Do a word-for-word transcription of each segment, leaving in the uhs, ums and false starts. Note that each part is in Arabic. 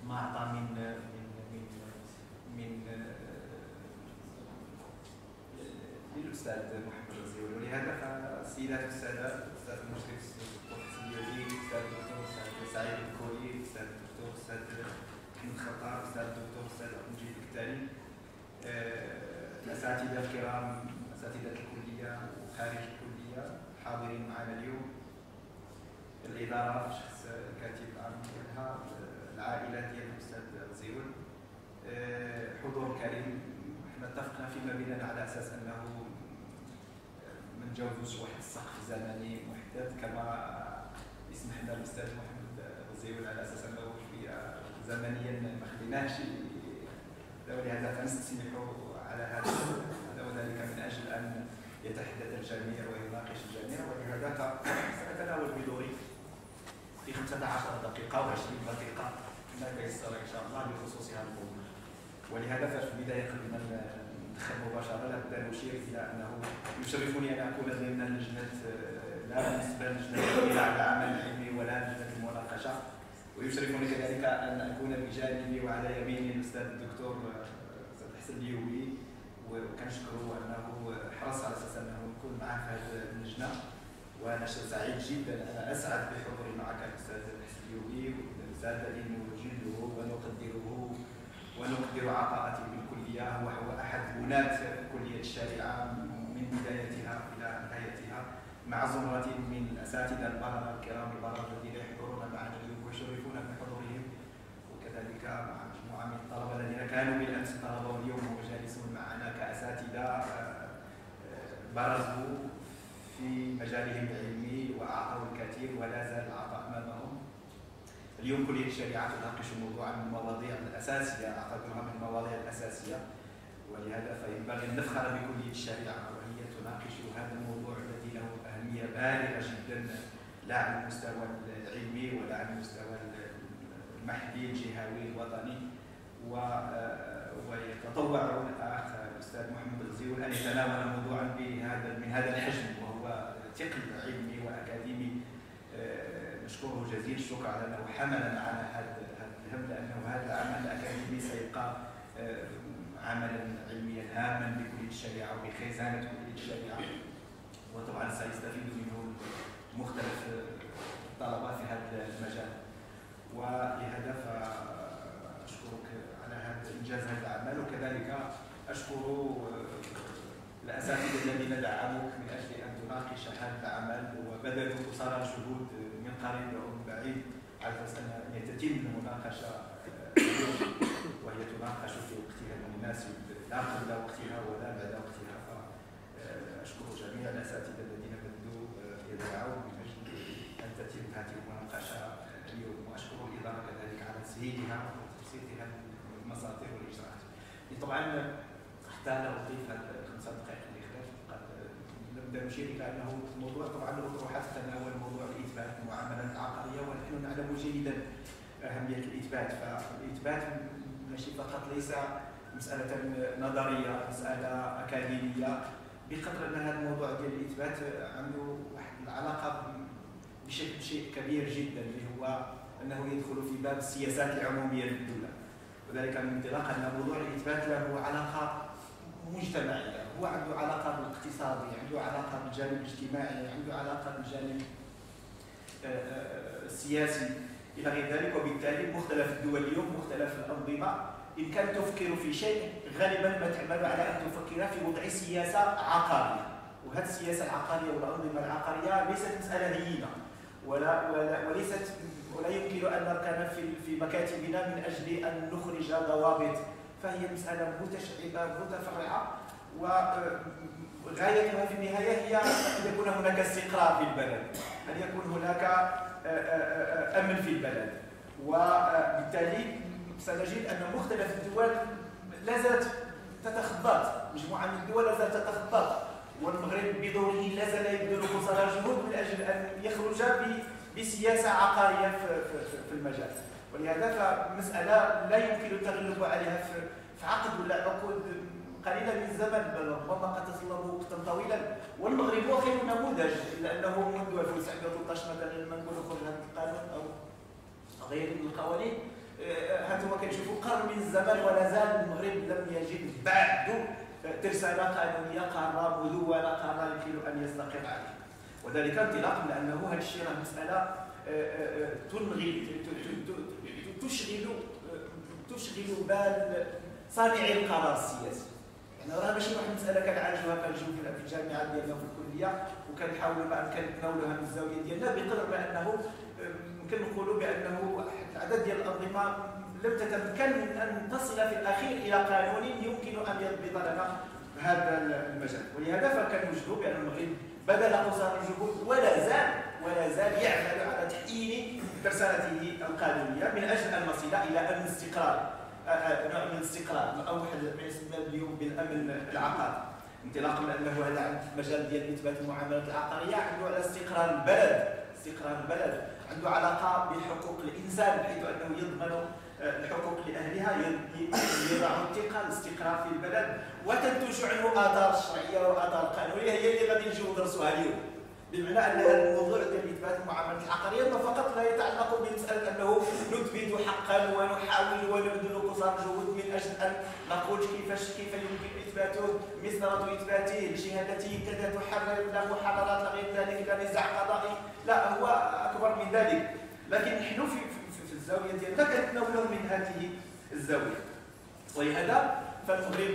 ما أعطى من من من من للأستاذ محمد الغزيولي. ولهذا فالسيدات والسادات، الأستاذ المشرف الدكتور حسن اليدي، الأستاذ الدكتور سعيد الكوري، الأستاذ الدكتور أستاذ محمد خطاب، الأستاذ الدكتور أستاذ عبد المجيد الكتاني، الأساتذة الكرام، أساتذة الكلية وخارج الكلية حاضرين معنا اليوم، الإدارة بشخص الكاتب العام ديالها، العائلة ديال الأستاذ الغزيول، حضور كريم. حنا اتفقنا فيما بيننا على أساس أنه ما نتجاوزوش واحد السقف زمني محدد، كما يسمح لنا الأستاذ محمد الغزيول على أساس أنه شوية زمنيا ما خليناش، ولهذا فنستسمحوا على هذا وذلك من أجل أن يتحدث الجميع ويناقش الجميع. ولهذا سأتناول بدوري في خمسة عشر دقيقة أو عشرين دقيقة ما تيسر إن شاء الله بخصوص هذا الموضوع. ولهذا ففي البداية قبل ما ندخل مباشرة لابد أن أشير إلى أنه يشرفني أن أكون ضمن لجنة، لا بالنسبة للجنة الاطلاع على العمل العلمي ولا لجنة المناقشة، ويشرفني كذلك أن أكون بجانبي وعلى يميني الأستاذ الدكتور أستاذ حسن اليوبي، وكنشكره أنه حرص على أساس أنه نكون معه في هذه اللجنة. وأنا سعيد جدا، أنا أسعد بحضوري معك الأستاذ حسن اليوبي، والأستاذ نجله ونقدره ونقدر عطاءته بالكلية. هو هو أحد بناة كلية الشريعة من بدايتها إلى نهايتها، مع زمرة من الأساتذة البررة الكرام البررة الذين يحضرون معنا اليوم ويشرفون بحضورهم، وكذلك مع مجموعة من الطلبة الذين كانوا بالأمس طلبة واليوم هم جالسون معنا كأساتذة برزوا في مجالهم العلمي وأعطوا الكثير ولا زال العطاء أمامهم. اليوم كلية الشريعة تناقش موضوعا من المواضيع الأساسية، أعتبرها من المواضيع الأساسية، ولهذا فينبغي أن نفخر بكلية الشريعة وهي تناقش هذا الموضوع الذي له أهمية بالغة جدا، لا على المستوى العلمي ولا على المستوى المحلي الجهوي الوطني. ويتطوع الأخ الأستاذ محمد الغزيول أن يتناول موضوعا بهذا من هذا الحجم، وهو ثقل علمي وأكاديمي. نشكره جزيل الشكر على أنه حملنا على هذا الهم، لأنه هذا العمل الأكاديمي سيبقى عملا علميا هاما بكلية الشريعة وبخزانة كلية الشريعة، وطبعا سيستفيد منه مختلف الطلبة في هذا المجال. ولهذا فأشكرك على هذا إنجاز هذا العمل، وكذلك أشكر الأساتذة الذين دعموك من أجل أن تناقش هذا العمل وبذلوا قصارى الجهود من قريب أو من بعيد على أساس أن تتم المناقشة وهي تناقش في وقتها المناسب، لا قبل وقتها ولا بعد وقتها. فأشكر جميع الأساتذة الذين بذلوا يدعوا من أجل أن تتم هذه المناقشة اليوم، وأشكر الإدارة كذلك على تسهيلها وتبسيطها المساطر والإجراءات. طبعا حتى لا أضيف الخمسة دقائق اللي خلال قد نبدأ نشير إلى أنه الموضوع طبعا الأطروحات تتناول موضوع الإثبات المعاملات العقارية، ونحن نعلم جيدا أهمية الإثبات. فالإثبات ماشي فقط ليس مسألة نظرية، مسألة أكاديمية، بقدر أن هذا الموضوع ديال الإثبات عنده واحد العلاقة بشكل شيء كبير جدا، اللي هو أنه يدخل في باب السياسات العمومية للدولة، وذلك من انطلاق أن موضوع الإثبات له علاقة مجتمعية، هو عنده علاقة بالاقتصادي، عنده علاقة بالجانب الاجتماعي، عنده علاقة بالجانب السياسي إلى غير ذلك. وبالتالي مختلف الدول اليوم، مختلف الأنظمة، إن كان تفكر في شيء غالبا ما تعمل على أن تفكر في وضع سياسة عقارية، وهذه السياسة العقارية والأنظمة العقارية ليست مسألة هينة، ولا, ولا وليست ولا يمكن أن نركن في في مكاتبنا من أجل أن نخرج ضوابط، فهي مسألة متشعبة متفرعة، وغايتها في النهاية هي أن يكون هناك استقرار في البلد، أن يكون هناك أمن في البلد. وبالتالي سنجد أن مختلف الدول لا زالت تتخبط، مجموعة من الدول لا زالت تتخبط، والمغرب بدوره لا زال يبذل قصارى الجهود من أجل أن يخرج بسياسة عقارية في المجال. ولهذا فمسألة لا يمكن التغلب عليها في عقد ولا عقود قليلة من الزمن، بل ربما قد تظل وقتا طويلا. والمغرب هو خير نموذج، لأنه منذ ألف وتسعمائة وثلاثة عشر مثلا لما نقول خرج هذا القانون أو غير من القوانين، هذا كنشوفوا قرن من الزمن ولا زال المغرب لم يجد بعد ترسانه قانونيه قاره مدونه قاره يمكن ان يستقر عليها. وذلك انطلاقا من انه هذا الشيء راه مساله تلغي تشغل تشغل بال صانعي القرار السياسي. يعني راه ماشي واحد المساله كنعالجوها كنجيو في الجامعه ديالنا وفي الكليه وكنحاولوا ما كنتناولوها من الزاويه ديالنا، بقدر ما انه يمكن نقولوا بانه عدد ديال الانظمه لم تتمكن من ان تصل في الاخير الى قانون يمكن ان يضبط لنا هذا المجال. ولهذا فكنوجدوا بان المغرب بذل قصارى الجهود ولا زال ولا زال يعمل على تحيين ترسانته القانونيه من اجل ان نصل الى امن استقرار، نوع من الاستقرار او واحد ما يسمى اليوم بالامن العقاري. انطلاقا من انه هذا عند المجال ديال اثبات المعاملات العقاريه عنده على استقرار البلد، استقرار البلد عنده علاقه بحقوق الانسان بحيث انه يضمن الحقوق لاهلها، يضع الثقه الاستقرار في البلد وتنتج عنه اثار شرعيه واثار قانونيه هي اللي غادي نجيو ندرسوها اليوم. بمعنى ان هذا الموضوع ديال اثبات المعاملات العقاريه ما فقط لا يتعلق بمساله انه نثبت حقا ونحاول ونبذل قصارى الجهود من اجل ان نقول كيفاش كيف يمكن اثباته، مسطره اثباته، شهادته كذا تحرر، لا محررات لا غير ذلك، لا نزاع قضائي، لا هو اكبر من ذلك. لكن نحن في في الزاويه ديالنا كنتناولوا من هذه الزاويه. ولهذا فالمغرب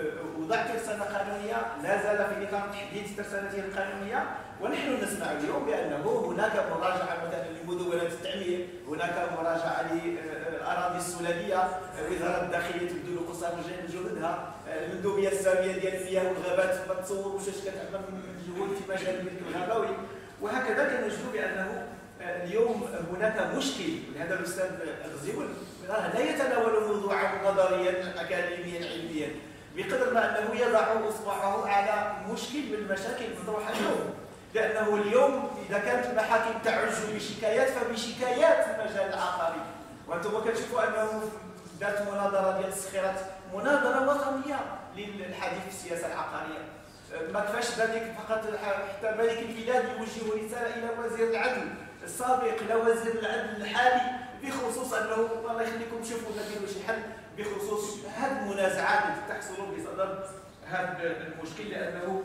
وضع ترسانه قانونيه لا زال في نظام تحديد ترسانته القانونيه، ونحن نسمع اليوم بانه هناك مراجعه مثلا لمدونه التعمير، هناك مراجعه للاراضي السلاليه، وزاره الداخليه تبذل قصارى جهودها، المندوبيه الساميه ديال المياه والغابات ما تصوروش اش كتعمل من جهود في مجال الملك الغابوي. وهكذا كنجدوا بانه اليوم هناك مشكل. لهذا الاستاذ الغزيول لا يتناول موضوعا نظريا اكاديميا علميا بقدر ما انه يضع اصبعه على مشكل من المشاكل المطروحه اليوم. لانه اليوم اذا كانت المحاكم تعج بشكايات فبشكايات في المجال العقاري، وانتم كتشوفوا انه ذات مناظره ديال السخيرات مناظره وطنيه للحديث في السياسه العقاريه. ما كفاش ذلك فقط، حتى ملك البلاد يوجه رساله الى وزير العدل السابق، الى وزير العدل الحالي، بخصوص انه الله يخليكم شوفوا نديروا شي حل بخصوص هذه المنازعات التي تحصل بصدد هذا المشكل. لانه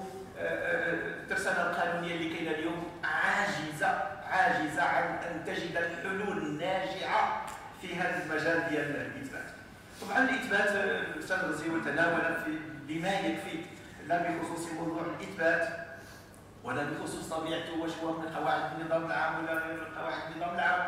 الترسانه القانونيه اللي كاينه اليوم عاجزه عاجزه عن ان تجد الحلول الناجعه في هذا المجال ديال الاثبات. طبعا الاثبات الاستاذ الغزيول تناول في بما يكفي، لا بخصوص موضوع الاثبات ولا بخصوص طبيعته واش هو من قواعد النظام العام ولا غير من قواعد النظام العام،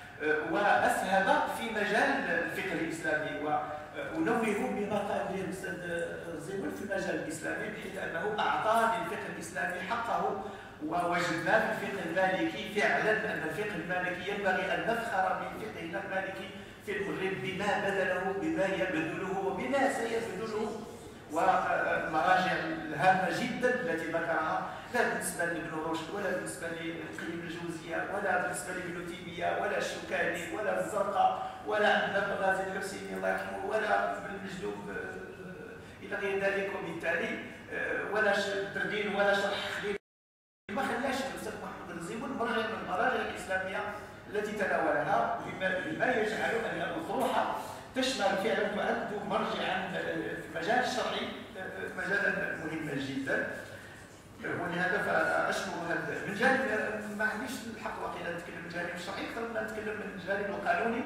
واسهب في مجال الفكر الاسلامي. ونوه بما قال به الاستاذ الغزيول في المجال الاسلامي، بحيث انه اعطى للفقه الاسلامي حقه. ووجدنا في الفقه المالكي فعلا ان الفقه المالكي ينبغي ان نفخر بفقهنا المالكي في المغرب بما بذله، بما يبذله وبما سيبذله، والمراجع الهامه جدا التي ذكرها، لا بالنسبه لابن رشد ولا بالنسبه لقيم الجوزيه ولا بالنسبه لابن تيميه ولا الشوكاني ولا الزرقاء ولا عندنا الغازي الحسيني الله يرحمه ولا المجلوب الى غير ذلك. وبالتالي ولا التردين ولا شرح خليل ما خلاش الاستاذ محمد الغزيول مرجع من المراجع الاسلاميه التي تناولها بما يجعل ان الاطروحه تشمل فعلا تعد مرجعا في المجال الشرعي مجالا مهما جدا. ولهذا فاشكر هذا من جانب، ما عنديش الحق واقيلا نتكلم من الجانب الشرعي اكثر من نتكلم من الجانب القانوني.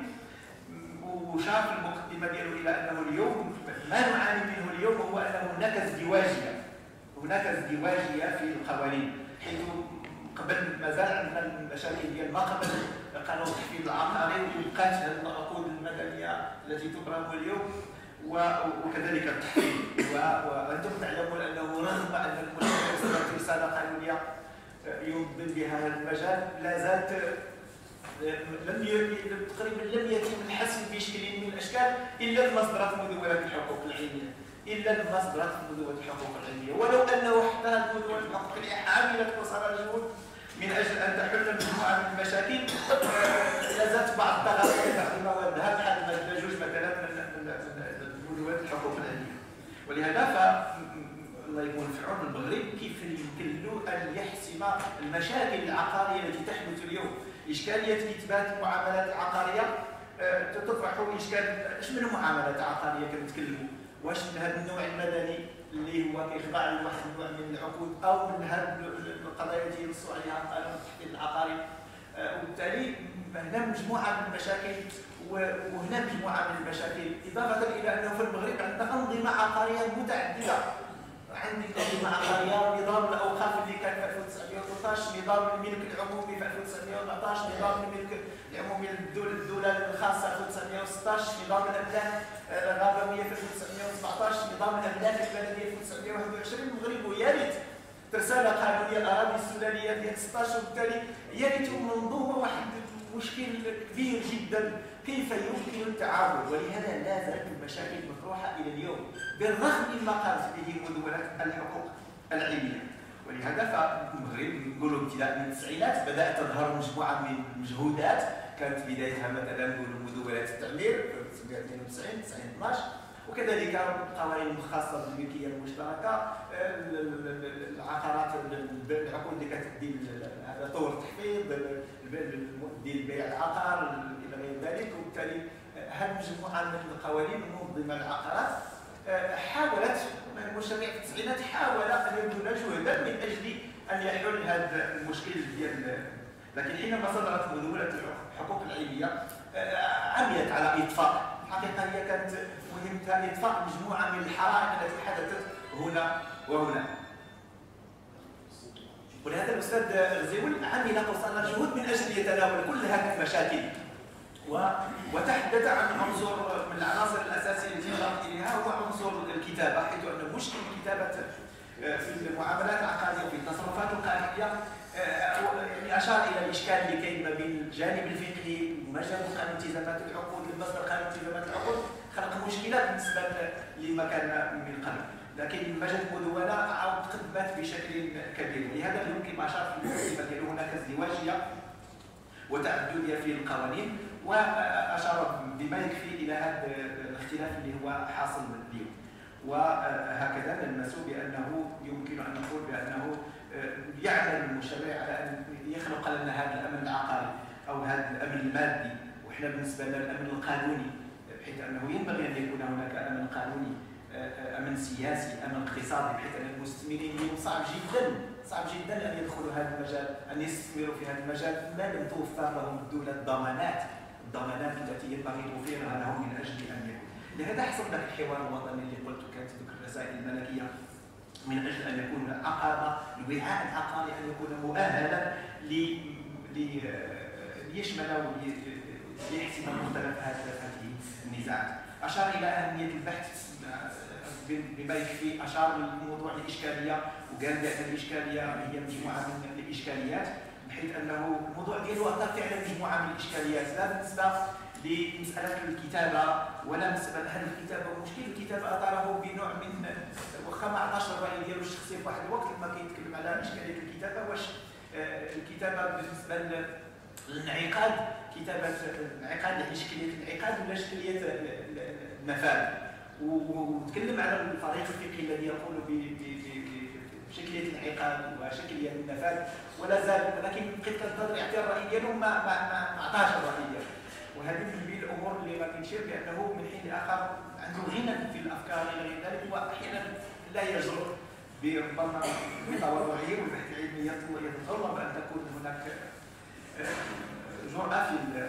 وشاف المقدمه ديالو الى انه اليوم ما نعاني منه اليوم هو انه هناك ازدواجيه، هناك ازدواجيه في القوانين، حيث قبل مازال عندنا المشاكل ديال ما قبل قانون التحفيظ العقاري وبقات هذه العقود المدنيه التي تبرم اليوم، وكذلك التحفيظ. وانتم تعلمون انه رغم ان المنظمه رساله قانونيه ينظم بها هذا المجال لا زالت لم تقريبا لم يتم الحسم بشكل من الاشكال الا المصدرات مدونه الحقوق العلميه، الا المصدرات مدونه الحقوق العلميه، ولو انه حتى مدونه الحقوق العلميه عملت قصارى الجهود من اجل ان تحل مجموعه من المشاكل، لا زالت بعض الثغرات في موادها بحال الماده جوج مثلا من مدونه الحقوق العلميه. ولهذا ف الله يكون في عون المغرب كيف يمكن له ان يحسم المشاكل العقاريه التي تحدث اليوم. اشكاليه اثبات المعاملات العقاريه تطرح اشكال اش من معاملات عقاريه كنتكلموا، واش من هذا النوع المدني اللي هو كيخضع لواحد النوع من العقود، او من هذه القضايا اللي ينصوا عليها قانون التحديد العقاري. وبالتالي هنا مجموعه من المشاكل وهنا مجموعه من المشاكل، اضافه الى انه في المغرب عندنا انظمه عقاريه متعدده. عندي انظمه عقاريه، نظام الاوقاف اللي كان في ألف وتسعمائة وثلاثة عشر، نظام الملك العمومي في ألف وتسعمائة وأربعة عشر، نظام الملك العمومي للدوله الدوله الخاصه ألف وتسعمائة وستة عشر، نظام الاملاك الغابويه في ألف وتسعمائة وسبعة عشر، نظام الاملاك البلديه في ألف وتسعمائة وواحد وعشرين. المغرب يا ريت رساله قانونيه الاراضي السودانيه ديال ستة عشر، وبالتالي يا ريت منظومه واحد مشكل كبير جدا كيف يمكن التعاون. ولهذا لا زالت المشاكل مطروحه الى اليوم بالرغم مما قالت به مدونه الحقوق العلميه. ولهذا فالمغرب نقولوا ابتداء من التسعينات بدات تظهر مجموعه من المجهودات، كانت بدايتها مثلا نقولوا مدونه التعمير في ألف وتسعمائة واثنين وتسعين تسعين اثناش، وكذلك القوانين الخاصه بالملكيه المشتركه، العقارات العقود اللي كتدي هذا طور التحفيظ ديال بيع العقار الى غير ذلك. وبالتالي هذه مجموعه من القوانين المنظمه للعقارات حاولت المجتمع في التسعينات حاول ان يبذل جهدا من اجل ان يحل هذا المشكل ديال. لكن حينما صدرت مدونه الحقوق العلميه عملت على اطفاء، الحقيقه هي كانت مهمتها اطفاء مجموعه من الحرائق التي حدثت هنا وهنا. ولهذا الاستاذ غزيول عمل قصارى جهود من اجل يتناول كل هذه المشاكل، وتحدث عن عنصر من العناصر الاساسيه التي نظرت اليها هو عنصر الكتابه، حيث ان مشكل الكتابه في المعاملات العقاريه وفي التصرفات القانونيه يعني اشار الى الاشكال اللي كاين ما بين الجانب الفقهي ومجال قانون التزامات العقود لمصدر قانون التزامات العقود، خلق مشكلات بالنسبه لما كان من قبل. لكن مجال المدونه عاود تقدمت بشكل كبير، ولهذا يمكن ما اشار في المقدمه ديالو هناك ازدواجيه وتعدديه في القوانين، واشار بما يكفي الى هذا الاختلاف اللي هو حاصل اليوم. وهكذا نلمس بانه يمكن ان نقول بانه يعمل المشرع على ان يخلق لنا هذا الامن العقاري او هذا الامن المادي، وحنا بالنسبه لنا الامن القانوني، بحيث انه ينبغي ان يكون هناك امن قانوني، امن سياسي، امن اقتصادي، بحيث ان المستثمرين اليوم صعب جدا صعب جدا ان يدخلوا هذا المجال، ان يستثمروا في هذا المجال ما لم توفر لهم الدوله الضمانات الضمانات التي ينبغي توفيرها لهم من اجل ان يكون. لهذا حصل لك الحوار الوطني اللي قلت كانت ذكر الرسائل الملكيه من اجل ان يكون العقارة الوعاء العقاري ان يكون مؤهلا ليشمل وليحسم مختلف هذه النزاعات. اشار الى اهميه البحث بما يكفي، اشار لموضوع الاشكاليه وقال بان الاشكاليه هي مجموعه من الاشكاليات، بحيث انه الموضوع ديالو اثار فعلا مجموعه من الاشكاليات، لا بالنسبه لمساله الكتابه ولا مساله هل الكتابه مشكل الكتابه اثاره بنوع من واخا ما عطاش الراي ديالو الشخصي في واحد الوقت لما كيتكلم على اشكاليه الكتابه، واش الكتابه بالنسبه للانعقاد كتابه انعقاد يعني شكليه الانعقاد ولا شكليه النفاذ، وتكلم على الفريق الفقهي الذي يقول بشكليه الانعقاد وشكليه النفاذ ولا زال، ولكن بقيت كنتظر يعطي الراي ديالو ما ما عطاش الراي ديالو. وهذه من الامور اللي غادي نشير بانه من حين لاخر عنده غنى في الافكار الى غير ذلك، واحيانا لا يجرؤ بربما بتواضعه والبحث العلمي يتطلب ان تكون هناك جرأة في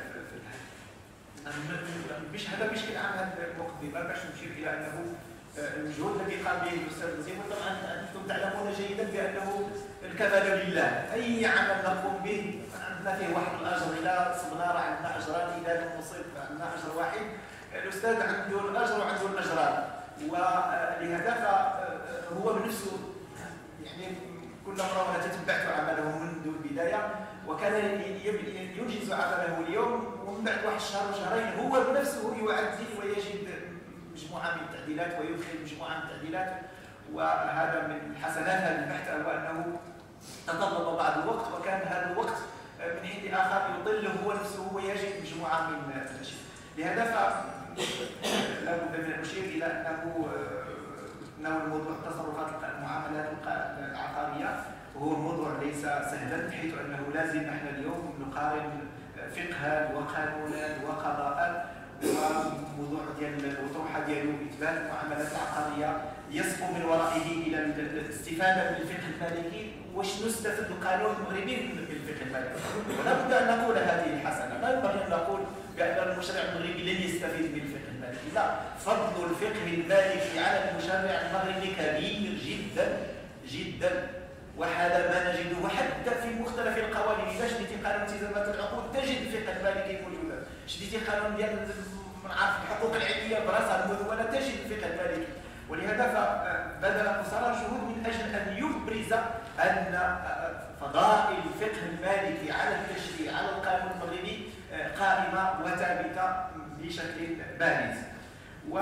مش هذا بشكل عام هذا المقدمه باش نشير الى انه الجهود الذي قام به الاستاذ غزيول، طبعا انتم تعلمون جيدا بانه الكمال لله، اي عمل نقوم به عندنا فيه واحد الاجر، الى صبنا راه عندنا اجران، اذا لم نصب عندنا اجر واحد، الاستاذ عنده الاجر وعنده الاجران، ولهذا فهو بنفسه يعني كل مره تتبعت عمله منذ البدايه، وكان ينجز عمله اليوم ومن بعد واحد الشهر وشهرين هو بنفسه يعدل ويجد مجموعه من التعديلات ويدخل مجموعه من التعديلات. وهذا من حسنات هذا البحث هو انه تطلب بعض الوقت، وكان هذا الوقت من حين لاخر يضل هو نفسه ويجد مجموعه من الاشياء. لهذا فلا بد من المشير الى انه انه الموضوع تصرفات المعاملات العقاريه وهو موضوع ليس سهلا، حيث انه لازم نحن اليوم نقارن فقها وقانونا وقضاء، وموضوع ديال الاطروحه ديالو اثبات المعاملات العقاريه يصفو من ورائه الى الاستفاده من الفقه المالكي. وشنو استفاد القانون المغربي من الفقه المالكي؟ ولا بد ان نقول هذه الحسنه، لا ينبغي ان نقول بان المشرع المغربي لن يستفيد من الفقه المالكي، لا، فضل الفقه المالكي على المشرع المغربي كبير جدا جدا، وهذا ما نجده حتى في مختلف القوانين. اذا شديتي قانون التزامات العقود تجد الفقه المالكي موجودا، شديتي قانون ديال من عارف الحقوق العلميه براسها المدونه تجد الفقه المالكي. ولهذا فبذل قصارى جهود من اجل ان يبرز ان فضائل الفقه المالكي على التشريع على القانون المغربي قائمه وثابته بشكل بارز. و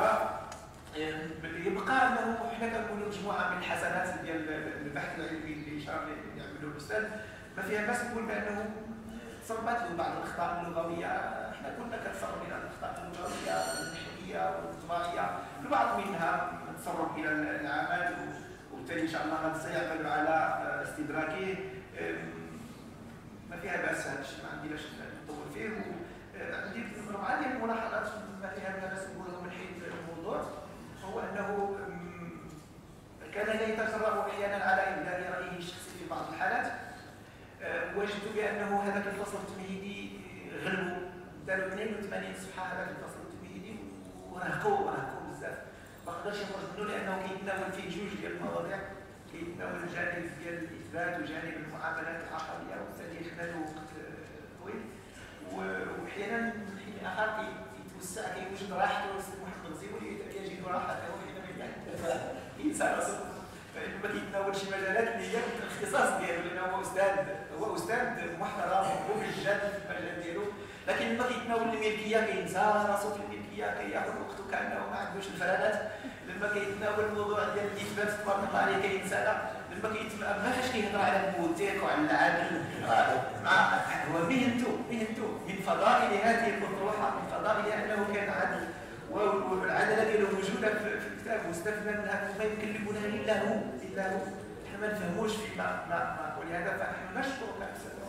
يبقى انه حنا كنقولوا مجموعه من الحسنات ديال البحث العلمي اللي اشار يعملوا الاستاذ، ما فيها باس نقول بانه تصرفات له بعض الاخطاء اللغويه، احنا كنا كنتصرف الى الاخطاء اللغويه والنحويه والطباعيه، البعض منها نتصرف الى العمل، وبالتالي ان شاء الله غادي سيعمل على استدراكه. ما فيها باس هذا الشيء، ما عندي لاش نطول فيه. عندي مجموعه ديال الملاحظات ما فيها باس نقولهم من حيث الموضوع، هو انه كان لا يتجرأ احيانا على ابداء رايه الشخصي في بعض الحالات. وجدت بانه هذاك الفصل التمهيدي غلبوا، داروا اثنين وثمانين صفحه هذاك الفصل التمهيدي ورهقوا ورهقوا بزاف، ما قدرش يخرج منه لانه كيتناول فيه جوج ديال المواضيع، كيتناول الجانب ديال الاثبات وجانب المعاملات العقاريه، وبالتالي خدا له وقت طويل. واحيانا من حين اخر كيتوسع كيوجد راحته السي محمد الغزيوي يجد راحته حينما ينسى راسه، ما كيتناولش مجالات اللي هي الاختصاص ديالو، لانه هو استاذ هو استاذ محترم ومجد في المجال ديالو، لكن لما كيتناول الملكيه كينسى راسه في الملكيه، كياخذ وقته كانه ما عندوش الفرادات. لما كيتناول الموضوع ديال الاثبات تبارك الله عليه كينسى. لما كيتناول ما فاش كيهضر على الموثيق وعلى العدل، مع هو مهنته مهنته من فضائل هذه الاطروحه، من فضائلها انه كان عدل، والعداله ديالو موجوده في الكتاب واستفدنا منها، وما يكلفنا الا هو الا هو احنا ما نفهموش فيما ما, ما ولهذا فنحن نشكرك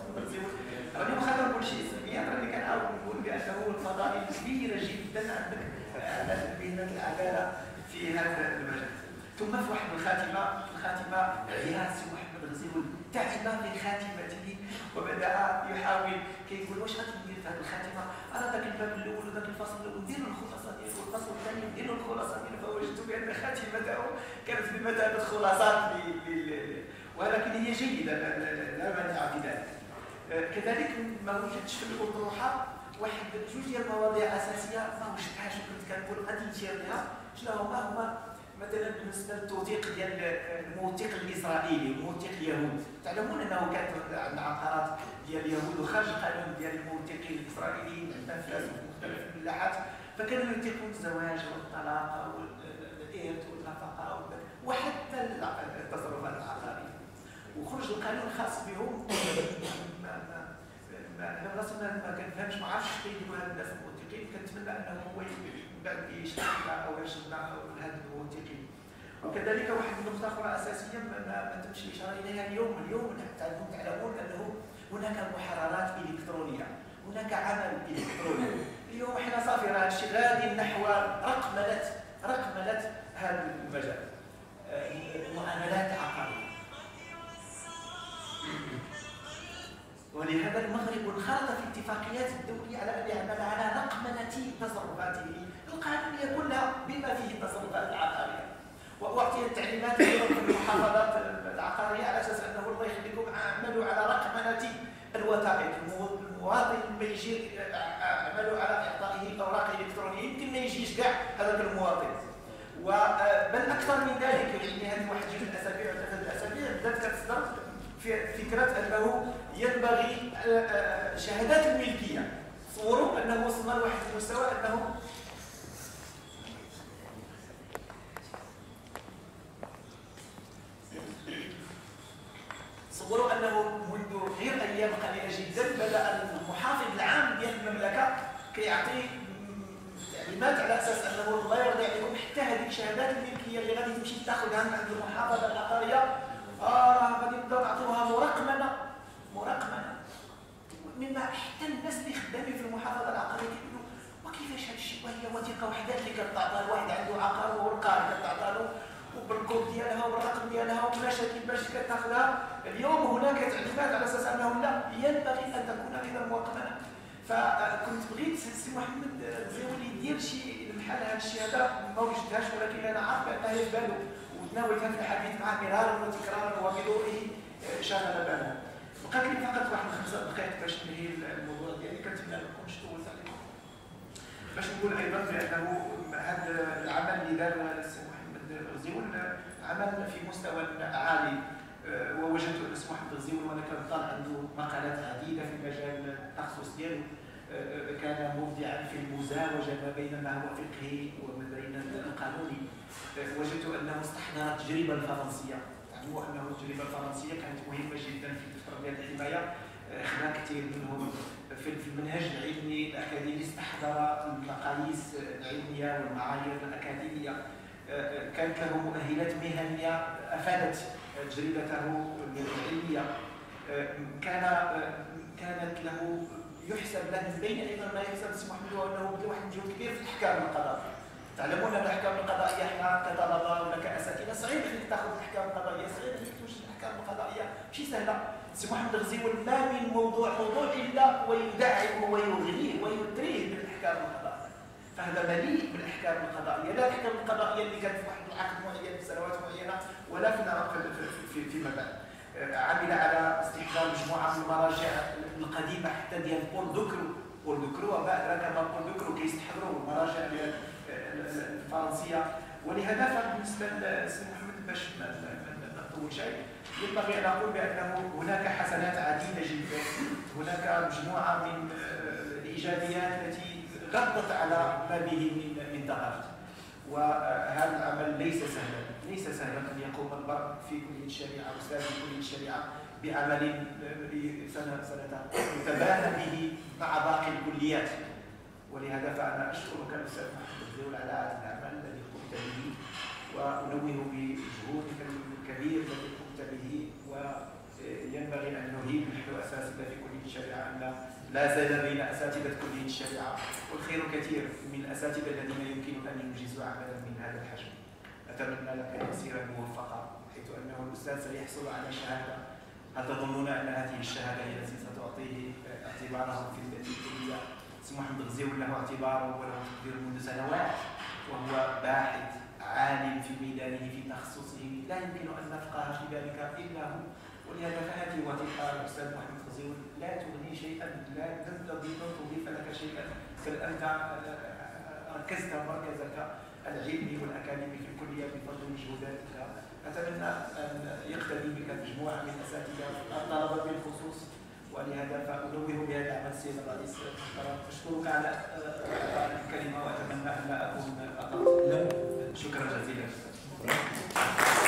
راني ما خاطر نقول شيء سلبيات، راني كنعاود نقول بانه الفضائل كبيره جدا عندك على مهنه العداله في هذا المجال. ثم في واحد الخاتمه الخاتمه عياس محمد الغزيوي تعب في خاتمته وبدا يحاول كيقول واش غادي ندير في هذه الخاتمه، انا ذاك الباب الاول وذاك الفصل الاول نديروا الخلاصه ديالو والفصل الثاني نديروا الخلاصه ديالو، فوجدت بان خاتمته كانت بمثابه خلاصات لل ولكن هي جيده لا مانع في ذلك. كذلك ما وجدتش في الاطروحه واحد جوج ديال المواضيع اساسيه ما وجدتهاش، وكنت كنقول غادي نشير لها. شنو هما؟ هما مثلا بالنسبه للتوثيق ديال الموثق الاسرائيلي والموثق اليهود. تعلمون انه كانت عندنا عقارات ديال اليهود وخارج القانون ديال الموثقين الاسرائيليين عندنا في مختلف الملاحات، فكانوا يوثقون الزواج والطلاق والارث والنفقه وحتى التصرفات العقاريه. وخرج القانون الخاص بهم ما ما ما انا راسي ما كنفهمش، ما عرفتش كيديروا هاد الناس الموثقين. كنتمنى انه هو من بعد يشرح او يرشدنا هاد الموثقين. وكذلك واحد النقطه اخرى اساسيه ما, ما تمش الاشاره اليها اليوم. اليوم تعلمون تعلمون انه هناك محررات الكترونيه، هناك عمل الكتروني. اليوم احنا صافي راه هادشي غادي نحو رقمنه رقمنه هذا المجال، معاملات عقاريه. ولهذا المغرب انخرط في اتفاقيات الدوليه على ان يعمل على رقمنه تصرفاته القانونيه كلها بما فيه التصرفات العقاريه، واعطي التعليمات في المحافظات العقاريه على اساس انه الله يخليكم اعملوا على رقمنه الوثائق. المواطن لما يجي عملوا على اعطائه اوراق الكترونيه يمكن ما يجيش كاع هذاك المواطن، بل اكثر من ذلك. يعني هذه واحد جوج الاسابيع ولا ثلاث الاسابيع بدات كتصدر فكره انه ينبغي شهادات الملكيه. تصوروا انه وصلنا لواحد المستوى انه تصوروا انه منذ غير ايام قليله جدا بدا المحافظ العام ديال المملكه كيعطي تعليمات على اساس انه الله يرضي عليكم حتى هذيك الشهادات الملكيه اللي غادي تمشي تاخذها من عند المحافظه العقاريه اه راه غادي نبداو نعطيوها مرقمنه مرقمنه. مما حتى الناس اللي خدامين في المحافظه العقاريه كيقولوا وكيفاش هذا الشيء وهي وثيقه وحدات اللي كتعطى لواحد عنده عقار وهو القاضي كتعطى له وبالكود ديالها وبالرقم ديالها وبالمشاكل باش كتاخذها. اليوم هناك تعليمات على اساس انه لا ينبغي ان تكون ايضا مؤقته. فكنت بغيت سي محمد الزيولي يدير شي بحال هذا الشيء هذا ما وجدتهاش، ولكن انا عارف بانها هي في بالو وتناولتها في الحديث معه مرارا وتكرارا وبضوئه شغل بالها. بقات لي فقط واحد خمسه دقائق باش ننهي الموضوع ديالي. كنتمنى ما نكونش طولت عليكم. باش نقول ايضا بانه هذا العمل اللي دار السي محمد الغزيول عمل في مستوى عالي، ووجدت ان السي محمد الغزيول وانا كنطالع عنده مقالات عديده في مجال التخصص ديالو، كان مبدعا في المزاوجه ما بين ما هو فقهي وما بين القانوني. وجدت انه استحضر التجربه الفرنسيه، تعلموا انه التجربه الفرنسيه كانت مهمه جدا في الفتره ديال الحمايه. خدم كثير منهم في المنهج العلمي الاكاديمي، استحضر المقاييس العلميه والمعايير الاكاديميه، كانت له مؤهلات مهنيه افادت تجربته العلميه. كان كانت له يحسب له من بين ايضا ما يحسب السي محمد هو انه بدا واحد الجهد كبير في الاحكام القضائيه. تعلمون ان الاحكام القضائيه احنا كطلبه ولا كاساتذه صعيب انك تاخذ الاحكام القضائيه، صعيب انك توجد الاحكام القضائيه، ماشي سهله. السي محمد الغزيول ما من موضوع موضوع الا ويدعم ويغنيه ويدريه بالاحكام القضائيه. فهذا مليء بالاحكام القضائيه، لا الاحكام القضائيه اللي كانت في واحد العقد معين في سنوات معينه ولا في في فيما بعد. عمل على استحضار مجموعه من المراجع القديمه حتى ديال بول دوكرو، بول دوكرو وما ادراك ما بول دوكرو كيستحضروا المراجع الفرنسيه. ولهذا فبالنسبه للسي محمد باش ما نطول شيء ينبغي ان اقول بانه هناك حسنات عديده جدا، هناك مجموعه من الايجابيات التي غطت على ما به من من ثغرات. وهذا العمل ليس سهلا، ليس سهلا ان يقوم المرء في كليه الشريعه استاذ في كليه الشريعه بعمل سنه سنتان يتباهى به مع باقي الكليات. ولهذا فانا اشكرك الاستاذ محمد الغزيول على هذا العمل الذي قمت به، وانوه بجهودك الكبير الذي قمت به. وينبغي ان نهيب نحن اساتذه في كليه الشريعه ان لا زال بين اساتذه كليه الشريعه والخير كثير من الاساتذه الذين يمكن ان ينجزوا عملا من هذا الحجم. اتمنى لك مسيرا موفقه، حيث انه الاستاذ سيحصل على شهاده. هل تظنون ان هذه الشهاده هي التي ستعطيه اعتباره في الكليه؟ السي محمد الغزيول له اعتباره وله تقدير منذ سنوات، وهو باحث عالم في ميدانه في تخصصه، لا يمكن ان نفقه في ذلك الا هو. ولهذا فهذه وثيقه الاستاذ محمد الغزيول لا تغني شيئا، لا لن تضيف لك شيئا، بل انت ركزت مركزك العلمي والاكاديمي في الكليه بفضل مجهوداتك. اتمنى ان يقتدي بك مجموعه من اساتذه الطلبه بالخصوص. ولهذا فانوه بهذا العمل السيد الرئيس المحترم. اشكرك على الكلمه واتمنى ان لا اكون اطلت. شكرا جزيلا.